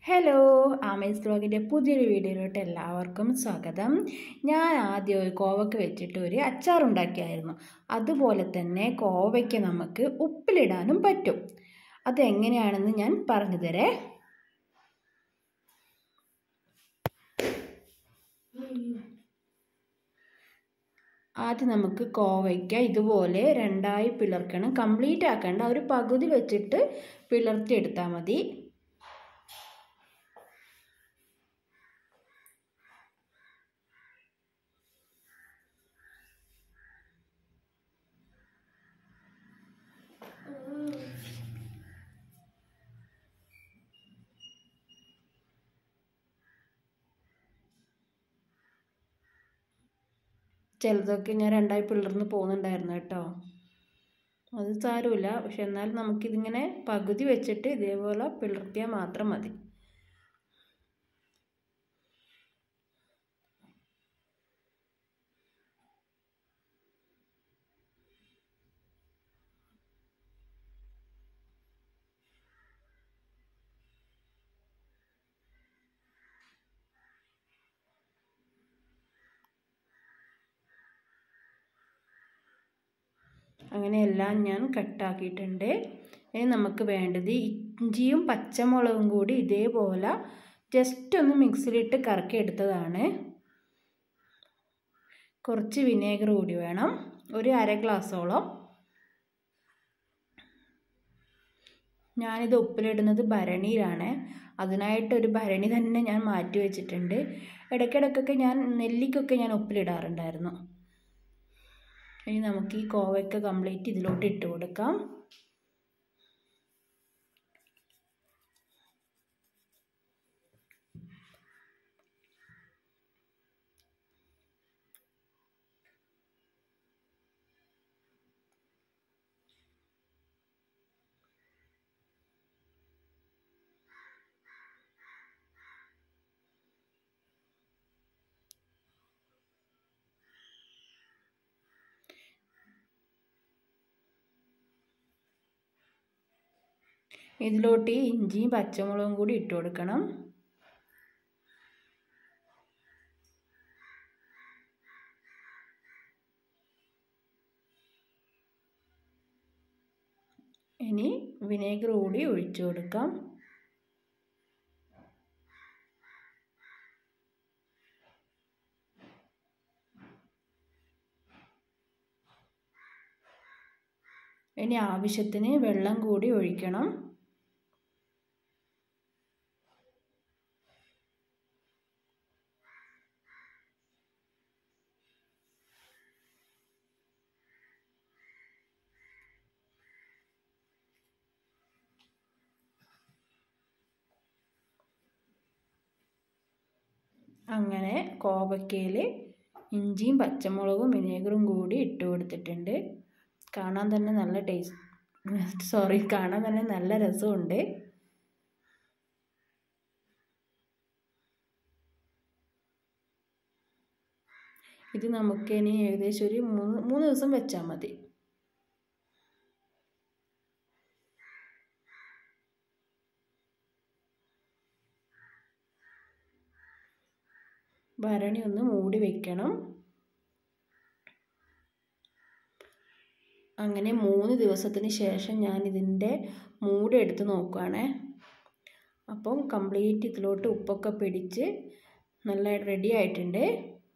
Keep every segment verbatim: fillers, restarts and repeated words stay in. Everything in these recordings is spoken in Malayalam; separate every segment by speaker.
Speaker 1: ഹലോ, ആമേസ് വ്ലോഗിൻ്റെ പുതിയൊരു വീഡിയോയിലോട്ട് എല്ലാവർക്കും സ്വാഗതം. ഞാൻ ആദ്യം ഒരു കോവയ്ക്ക് വെച്ചിട്ട് ഒരു അച്ചാറുണ്ടാക്കിയായിരുന്നു. അതുപോലെ തന്നെ കോവയ്ക്ക് നമുക്ക് ഉപ്പിലിടാനും പറ്റും. അതെങ്ങനെയാണെന്ന് ഞാൻ പറഞ്ഞു തരേ. ആദ്യം നമുക്ക് കോവയ്ക്ക ഇതുപോലെ രണ്ടായി പിളർക്കണം. കംപ്ലീറ്റ് ആക്കേണ്ട, ഒരു പകുതി വെച്ചിട്ട് പിളർത്തി എടുത്താൽ മതി. ചിലതൊക്കെ ഞാൻ രണ്ടായി പിളർന്ന് പോകുന്നുണ്ടായിരുന്നു കേട്ടോ. അത് സാരമില്ല, പക്ഷെ എന്നാലും നമുക്കിതിങ്ങനെ പകുതി വെച്ചിട്ട് ഇതേപോലെ പിളർത്തിയാൽ മാത്രം മതി. അങ്ങനെ എല്ലാം ഞാൻ കട്ടാക്കിയിട്ടുണ്ട്. ഇനി നമുക്ക് വേണ്ടത് ഇഞ്ചിയും പച്ചമുളകും കൂടി ഇതേപോലെ ജസ്റ്റ് ഒന്ന് മിക്സിയിലിട്ട് കറക്കി എടുത്തതാണ്. കുറച്ച് വിനേഗർ കൂടി വേണം, ഒരു അര ഗ്ലാസോളം. ഞാനിത് ഉപ്പിലിടുന്നത് ഭരണിയിലാണ്. അതിനായിട്ടൊരു ഭരണി തന്നെ ഞാൻ മാറ്റി വെച്ചിട്ടുണ്ട്. ഇടയ്ക്കിടയ്ക്കൊക്കെ ഞാൻ നെല്ലിക്കൊക്കെ ഞാൻ ഉപ്പിലിടാറുണ്ടായിരുന്നു. ഇനി നമുക്ക് ഈ കോവയ്ക്ക കംപ്ലീറ്റ് ഇതിലോട്ട് ഇട്ട് കൊടുക്കാം. ഇതിലോട്ട് ഇഞ്ചിയും പച്ചമുളകും കൂടി ഇട്ട് കൊടുക്കണം. ഇനി വിനേഗർ കൂടി ഒഴിച്ചു കൊടുക്കാം. ഇനി ആവശ്യത്തിന് വെള്ളം കൂടി ഒഴിക്കണം. അങ്ങനെ കോവയ്ക്കയിൽ ഇഞ്ചിയും പച്ചമുളകും വിനേഗറും കൂടി ഇട്ട് കൊടുത്തിട്ടുണ്ട്. കാണാൻ തന്നെ നല്ല ടേസ്റ്റ് സോറി കാണാൻ തന്നെ നല്ല രസമുണ്ട്. ഇത് നമുക്ക് ഇനി ഏകദേശം ഒരു മൂന്ന് മൂന്ന് ദിവസം വെച്ചാൽ മതി. ഭരണി ഒന്ന് മൂടി വെക്കണം. അങ്ങനെ മൂന്ന് ദിവസത്തിന് ശേഷം ഞാൻ ഇതിൻ്റെ മൂടി എടുത്ത് നോക്കുകയാണേ. അപ്പം കംപ്ലീറ്റ് ഇതിലോട്ട് ഉപ്പൊക്കെ പിടിച്ച് നല്ല റെഡി ആയിട്ടുണ്ട്.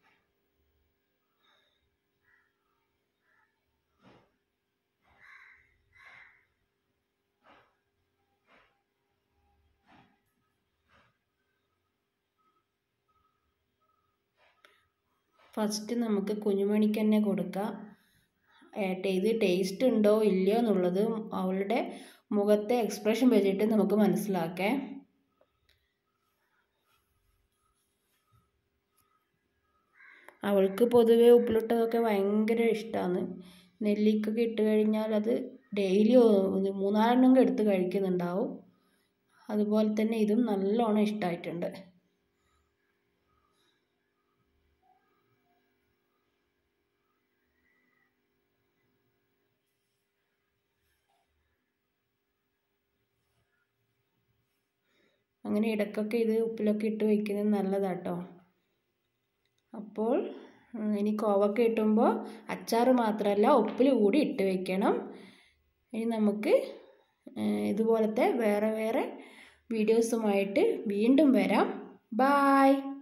Speaker 1: ഫസ്റ്റ് നമുക്ക് കുഞ്ഞുമണിക്ക് തന്നെ കൊടുക്കാം. ഇത് ടേസ്റ്റ് ഉണ്ടോ ഇല്ലയോ എന്നുള്ളത് അവളുടെ മുഖത്തെ എക്സ്പ്രഷൻ വെച്ചിട്ട് നമുക്ക് മനസ്സിലാക്കാം. അവൾക്ക് പൊതുവേ ഉപ്പിലിട്ടതൊക്കെ ഭയങ്കര ഇഷ്ടമാണ്. നെല്ലിക്കൊക്കെ ഇട്ട് കഴിഞ്ഞാൽ അത് ഡെയിലി മൂന്നാലെണ്ണം എടുത്ത് കഴിക്കുന്നുണ്ടാവും. അതുപോലെ തന്നെ ഇതും നല്ലോണം ഇഷ്ടമായിട്ടുണ്ട്. അങ്ങനെ ഇടയ്ക്കൊക്കെ ഇത് ഉപ്പിലൊക്കെ ഇട്ട് വയ്ക്കുന്നത് നല്ലതാട്ടോ. അപ്പോൾ ഇനി കോവക്ക ഇട്ടുമ്പോൾ അച്ചാർ മാത്രമല്ല ഉപ്പിൽ കൂടി ഇട്ട് വയ്ക്കണം. ഇനി നമുക്ക് ഇതുപോലത്തെ വേറെ വേറെ വീഡിയോസുമായിട്ട് വീണ്ടും വരാം. ബായ്.